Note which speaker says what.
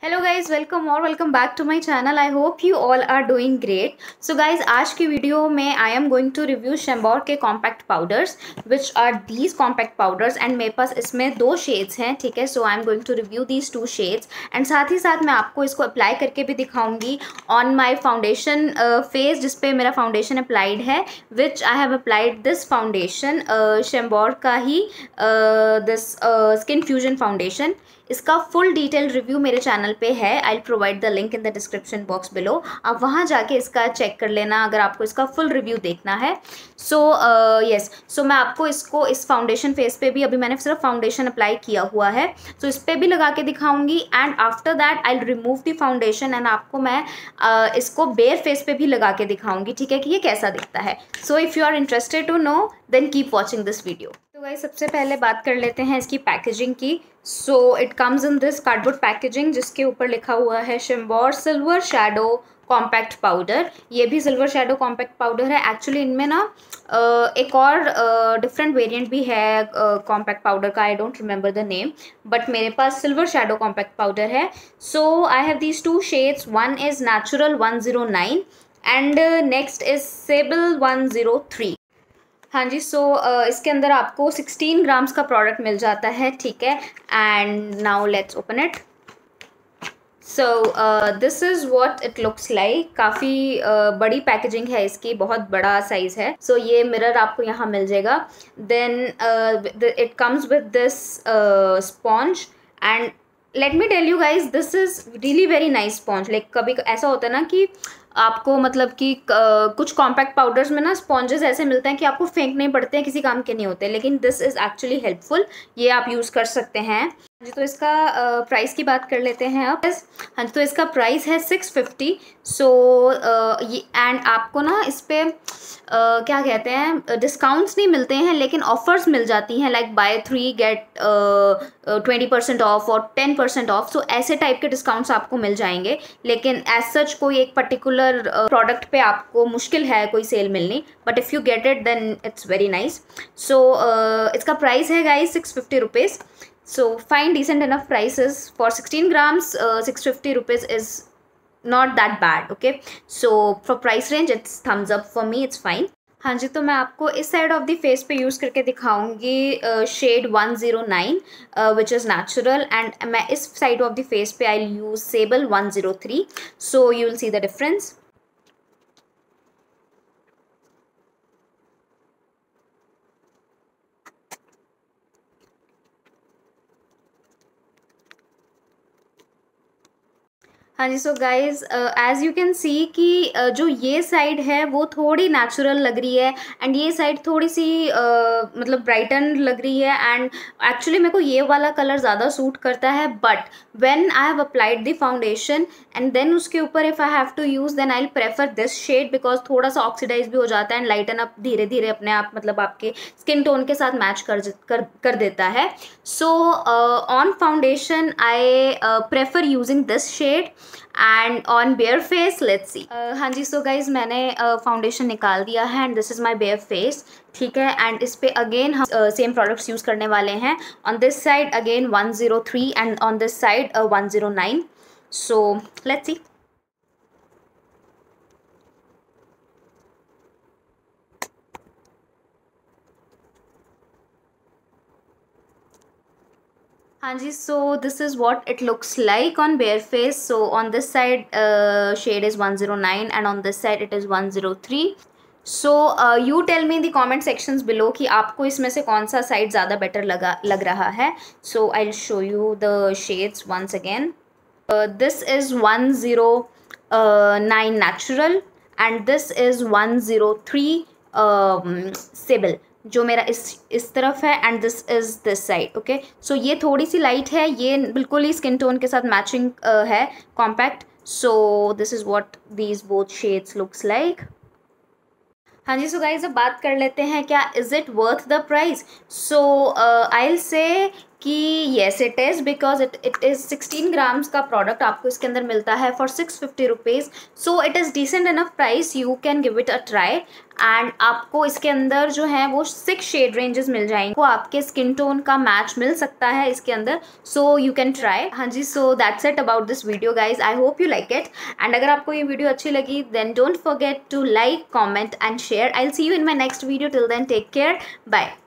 Speaker 1: Hello guys, welcome back to my channel. I hope you all are doing great. So guys, आज की video में I am going to review Chambor के compact powders which are these compact powders and मेरे पास इसमें दो shades हैं, ठीक है। So I am going to review these two shades and साथ ही साथ मैं आपको इसको अप्लाई करके भी दिखाऊंगी ऑन माई फाउंडेशन फेस, जिसपे मेरा फाउंडेशन अप्लाइड है, which I have applied this foundation Chambor का ही दिस स्किन फ्यूजन फाउंडेशन। इसका फुल डिटेल रिव्यू मेरे चैनल पे है। I provide the link in the description box below. आप वहाँ जाके इसका चेक कर लेना अगर आपको इसका फुल रिव्यू देखना है। सो सो मैं आपको इसको इस फाउंडेशन फेस पे भी, अभी मैंने सिर्फ फाउंडेशन अप्लाई किया हुआ है, सो इस पर भी लगा के दिखाऊंगी and after that I remove the foundation and आपको मैं इसको बेयर फेस पे भी लगा के दिखाऊंगी, ठीक है, कि ये कैसा दिखता है। So if you are interested to know then keep watching this video. तो गाइस, सबसे पहले बात कर लेते हैं इसकी पैकेजिंग की। So it comes in this cardboard packaging जिसके ऊपर लिखा हुआ है Chambor silver shadow compact powder. ये भी सिल्वर शैडो कॉम्पैक्ट पाउडर है। एक्चुअली इनमें ना एक और डिफरेंट वेरिएंट भी है कॉम्पैक्ट पाउडर का। I don't remember the name, but मेरे पास सिल्वर शैडो कॉम्पैक्ट पाउडर है। So I have these two shades. One is natural 109 and next is sable 103। हाँ जी। सो इसके अंदर आपको 16 ग्राम्स का प्रोडक्ट मिल जाता है, ठीक है। And now let's open it. So this is what it looks like. काफ़ी बड़ी पैकेजिंग है इसकी, बहुत बड़ा साइज़ है। सो ये मिरर आपको यहाँ मिल जाएगा। Then it comes with this sponge and let me tell you guys, this is really very nice sponge. Like कभी ऐसा होता है ना कि आपको मतलब कि कुछ कॉम्पैक्ट पाउडर्स में ना स्पॉन्जेस ऐसे मिलते हैं कि आपको फेंकने पड़ते हैं, किसी काम के नहीं होते, लेकिन दिस इज़ एक्चुअली हेल्पफुल। ये आप यूज़ कर सकते हैं जी। तो इसका प्राइस की बात कर लेते हैं अब। हाँ जी, तो इसका प्राइस है 650। सो ये एंड आपको ना इस पर क्या कहते हैं, डिस्काउंट्स नहीं मिलते हैं, लेकिन ऑफर्स मिल जाती हैं, लाइक बाय 3 गेट 20% ऑफ और 10% ऑफ। सो ऐसे टाइप के डिस्काउंट्स आपको मिल जाएंगे, लेकिन एज सच कोई एक पर्टिकुलर प्रोडक्ट पे आपको मुश्किल है कोई सेल मिलनी, but if you get it then it's very nice. So इसका प्राइस है guys 650 rupees. So fine, decent enough prices for 16 grams. 650 rupees is not that bad, okay. So for price range it's thumbs up for me, it's fine. हाँ जी, तो मैं आपको इस side of the face पे use करके दिखाऊंगी shade 109 which is natural, and मैं इस साइड ऑफ द फेस पे I use sable 103। So you will see the difference. हाँ जी। So guys, as you can see कि जो ये साइड है वो थोड़ी नेचुरल लग रही है एंड ये साइड थोड़ी सी मतलब ब्राइटन लग रही है, एंड एक्चुअली मेरे को ये वाला कलर ज़्यादा सूट करता है। But when I have applied the foundation and then उसके ऊपर if I have to use then I will prefer this shade, because थोड़ा सा ऑक्सीडाइज भी हो जाता है एंड लाइटन अप धीरे धीरे अपने आप, मतलब आपके स्किन टोन के साथ मैच कर देता है। So on foundation I prefer using this shade and on bare face let's see. हाँ जी। सो गाइज, मैंने फाउंडेशन निकाल दिया है and this is my bare face, ठीक है। एंड इस पे अगेन हम सेम प्रोडक्ट्स यूज़ करने वाले हैं। On this side again 103 and on this side 109। So let's see. हाँ जी। So this is what it looks like on bare face. So on this side shade is 109 and on this side it is 103। So you tell me in the comment sections below कि आपको इसमें से कौन सा side ज़्यादा better लग रहा है। So I will show you the shades once again. This is 109 natural and this is 103 sable, जो मेरा इस तरफ है, and this is this side, okay. So ये थोड़ी सी लाइट है, ये बिल्कुल ही स्किन टोन के साथ मैचिंग है, compact. So this is what these both shades looks like. हाँ जी। सो गाइज, अब बात कर लेते हैं क्या is it worth the price. So I will say कि yes it is, because it is 16 grams का प्रोडक्ट आपको इसके अंदर मिलता है for 650 rupees. So it is decent enough price, you can give it a try. And आपको इसके अंदर जो है वो 6 शेड रेंजेस मिल जाएंगे, वो आपके स्किन टोन का मैच मिल सकता है इसके अंदर. So you can try. हाँ जी, so that's it about this video guys. I hope you like it. And अगर आपको ये वीडियो अच्छी लगी then don't forget to like, comment and share. I will see you in my next video. Till then take care. Bye.